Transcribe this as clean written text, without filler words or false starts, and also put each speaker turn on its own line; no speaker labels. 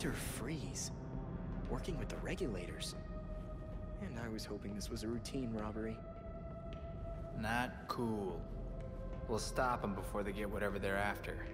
Dr. Freeze, working with the regulators. And I was hoping this was a routine robbery.
Not cool. We'll stop them before they get whatever they're after.